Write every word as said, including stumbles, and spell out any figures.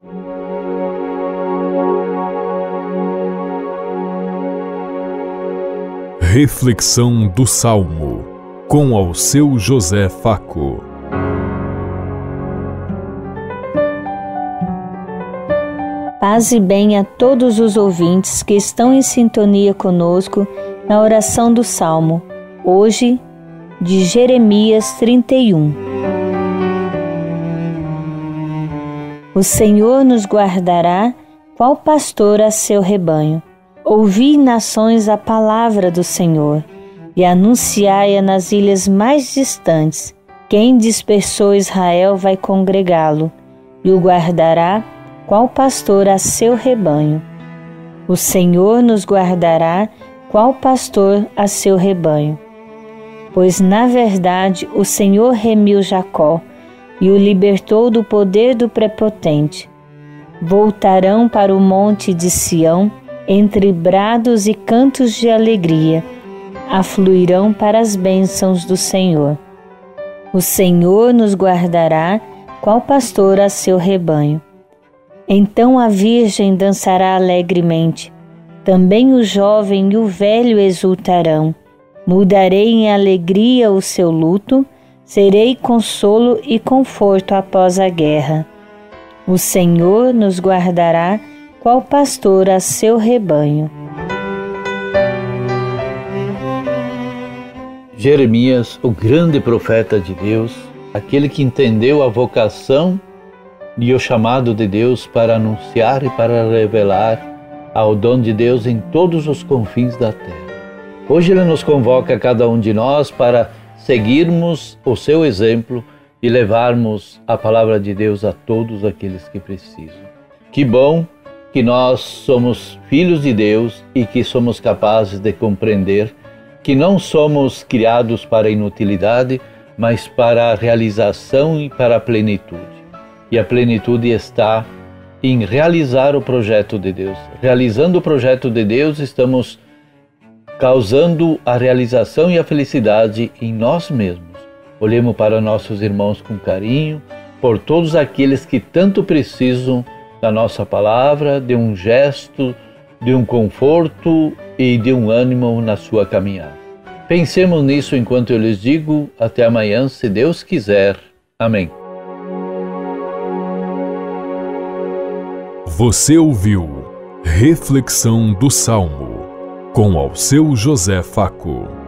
Reflexão do Salmo, com Alceu José Faco. Paz e bem a todos os ouvintes que estão em sintonia conosco na oração do Salmo, hoje de Jeremias trinta e um. O Senhor nos guardará, qual pastor a seu rebanho. Ouvi, nações, a palavra do Senhor, e anunciai-a nas ilhas mais distantes. Quem dispersou Israel vai congregá-lo, e o guardará, qual pastor a seu rebanho. O Senhor nos guardará, qual pastor a seu rebanho. Pois, na verdade, o Senhor remiu Jacó, e o libertou do poder do prepotente. Voltarão para o monte de Sião, entre brados e cantos de alegria, afluirão para as bênçãos do Senhor. O Senhor nos guardará, qual pastor a seu rebanho. Então a virgem dançará alegremente, também o jovem e o velho exultarão. Mudarei em alegria o seu luto, serei consolo e conforto após a guerra. O Senhor nos guardará, qual pastor a seu rebanho. Jeremias, o grande profeta de Deus, aquele que entendeu a vocação e o chamado de Deus para anunciar e para revelar ao dom de Deus em todos os confins da terra. Hoje ele nos convoca a cada um de nós para seguirmos o seu exemplo e levarmos a palavra de Deus a todos aqueles que precisam. Que bom que nós somos filhos de Deus e que somos capazes de compreender que não somos criados para a inutilidade, mas para a realização e para a plenitude. E a plenitude está em realizar o projeto de Deus. Realizando o projeto de Deus, estamos causando a realização e a felicidade em nós mesmos. Olhemos para nossos irmãos com carinho, por todos aqueles que tanto precisam da nossa palavra, de um gesto, de um conforto e de um ânimo na sua caminhada. Pensemos nisso enquanto eu lhes digo. Até amanhã, se Deus quiser. Amém. Você ouviu Reflexão do Salmo, com Alceu José Faco.